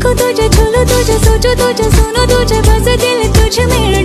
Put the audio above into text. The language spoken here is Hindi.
देखो तुझे, छू लूं तुझे, सोचो तुझे, सुनो तुझे, बस दिल तुझ में